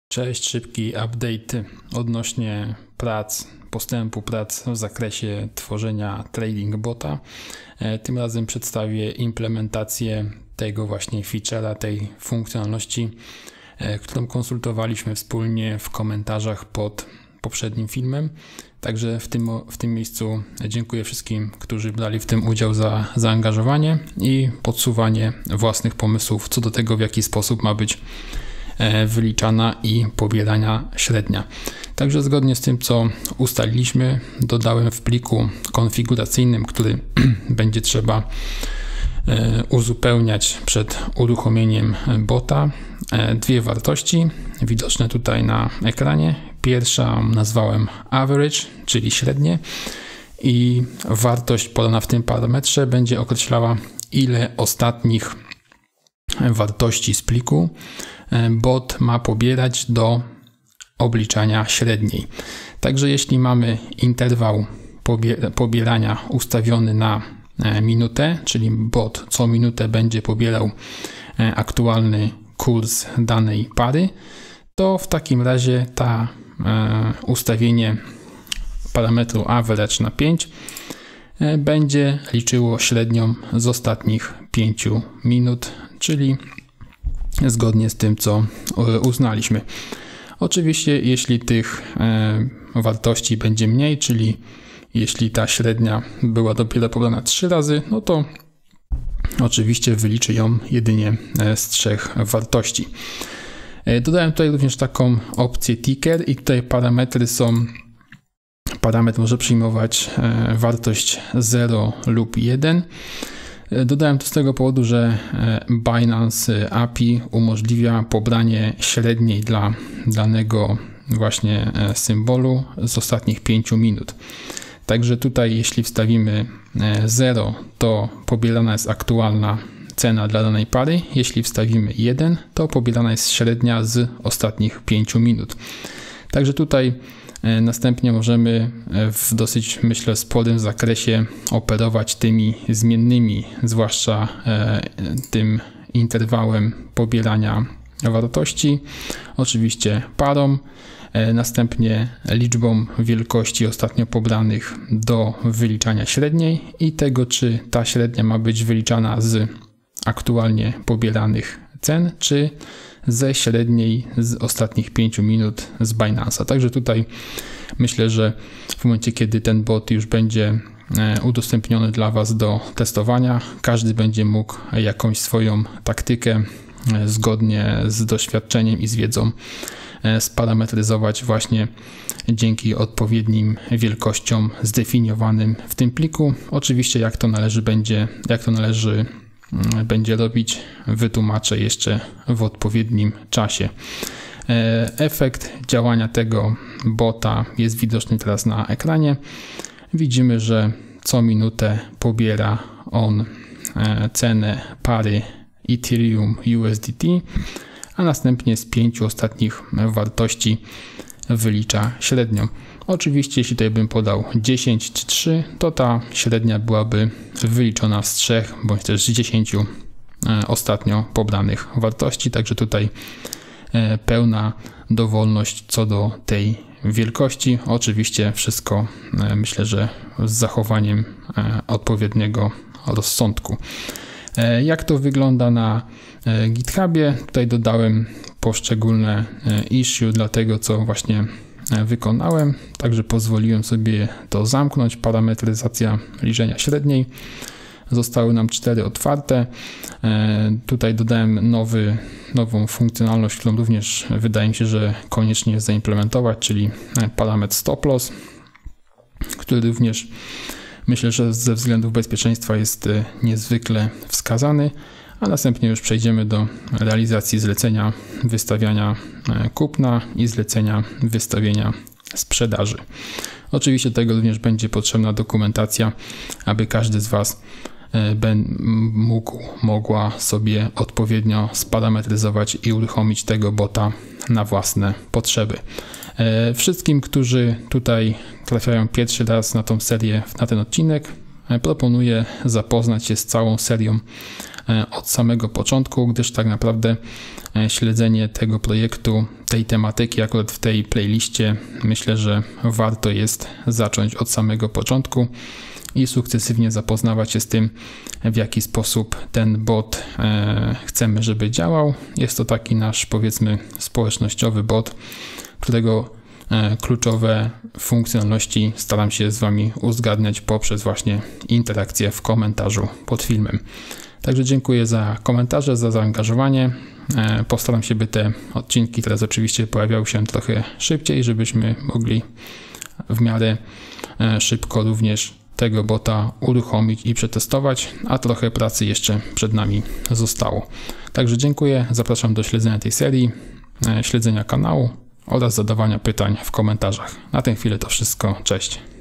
Cześć, szybki update odnośnie postępu prac w zakresie tworzenia trading bota. Tym razem przedstawię implementację tego właśnie feature'a, tej funkcjonalności, którą konsultowaliśmy wspólnie w komentarzach pod poprzednim filmem. Także w tym miejscu dziękuję wszystkim, którzy brali w tym udział za zaangażowanie i podsuwanie własnych pomysłów co do tego, w jaki sposób ma być wyliczana i pobierania średnia. Także zgodnie z tym, co ustaliliśmy, dodałem w pliku konfiguracyjnym, który będzie trzeba uzupełniać przed uruchomieniem bota, dwie wartości widoczne tutaj na ekranie. Pierwsza nazwałem average, czyli średnie, i wartość podana w tym parametrze będzie określała, ile ostatnich wartości z pliku bot ma pobierać do obliczania średniej. Także jeśli mamy interwał pobierania ustawiony na minutę, czyli bot co minutę będzie pobierał aktualny kurs danej pary, to w takim razie ustawienie parametru average na 5 będzie liczyło średnią z ostatnich 5 minut, czyli zgodnie z tym, co uznaliśmy. Oczywiście, jeśli tych wartości będzie mniej, czyli jeśli ta średnia była dopiero pobrana 3 razy, no to oczywiście wyliczy ją jedynie z 3 wartości. Dodałem tutaj również taką opcję ticker i tutaj parametr może przyjmować wartość 0 lub 1. Dodałem to z tego powodu, że Binance API umożliwia pobranie średniej dla danego właśnie symbolu z ostatnich 5 minut. Także tutaj jeśli wstawimy 0, to pobierana jest aktualna cena dla danej pary. Jeśli wstawimy 1, to pobierana jest średnia z ostatnich 5 minut. Także tutaj następnie możemy w dosyć, myślę, sporym zakresie operować tymi zmiennymi, zwłaszcza tym interwałem pobierania wartości, oczywiście parą, następnie liczbą wielkości ostatnio pobranych do wyliczania średniej i tego, czy ta średnia ma być wyliczana z aktualnie pobieranych cen, czy ze średniej z ostatnich 5 minut z Binance'a. Także tutaj myślę, że w momencie, kiedy ten bot już będzie udostępniony dla Was do testowania, każdy będzie mógł jakąś swoją taktykę zgodnie z doświadczeniem i z wiedzą sparametryzować właśnie dzięki odpowiednim wielkościom zdefiniowanym w tym pliku. Oczywiście jak to należy będzie robić, wytłumaczę jeszcze w odpowiednim czasie. Efekt działania tego bota jest widoczny teraz na ekranie. Widzimy, że co minutę pobiera on cenę pary Ethereum USDT, a następnie z 5 ostatnich wartości wylicza średnią. Oczywiście jeśli tutaj bym podał 10 czy 3, to ta średnia byłaby wyliczona z 3 bądź też z 10 ostatnio pobranych wartości, także tutaj pełna dowolność co do tej wielkości. Oczywiście wszystko myślę, że z zachowaniem odpowiedniego rozsądku. Jak to wygląda na GitHubie? Tutaj dodałem poszczególne issue dla tego, co właśnie wykonałem, także pozwoliłem sobie to zamknąć. Parametryzacja liczenia średniej. Zostały nam 4 otwarte. Tutaj dodałem nową funkcjonalność, którą również wydaje mi się, że koniecznie jest zaimplementować, czyli parametr stop loss, który również myślę, że ze względów bezpieczeństwa jest niezwykle wskazany, a następnie już przejdziemy do realizacji zlecenia wystawiania kupna i zlecenia wystawienia sprzedaży. Oczywiście do tego również będzie potrzebna dokumentacja, aby każdy z Was mogła sobie odpowiednio sparametryzować i uruchomić tego bota na własne potrzeby. Wszystkim, którzy tutaj trafiają pierwszy raz na tą serię, na ten odcinek, proponuję zapoznać się z całą serią od samego początku, gdyż tak naprawdę śledzenie tego projektu, tej tematyki akurat w tej playliście, myślę, że warto jest zacząć od samego początku i sukcesywnie zapoznawać się z tym, w jaki sposób ten bot chcemy, żeby działał. Jest to taki nasz, powiedzmy, społecznościowy bot, którego kluczowe funkcjonalności staram się z Wami uzgadniać poprzez właśnie interakcję w komentarzu pod filmem. Także dziękuję za komentarze, za zaangażowanie. Postaram się, by te odcinki teraz oczywiście pojawiały się trochę szybciej, żebyśmy mogli w miarę szybko również tego bota uruchomić i przetestować, a trochę pracy jeszcze przed nami zostało. Także dziękuję, zapraszam do śledzenia tej serii, śledzenia kanału oraz zadawania pytań w komentarzach. Na tę chwilę to wszystko, cześć.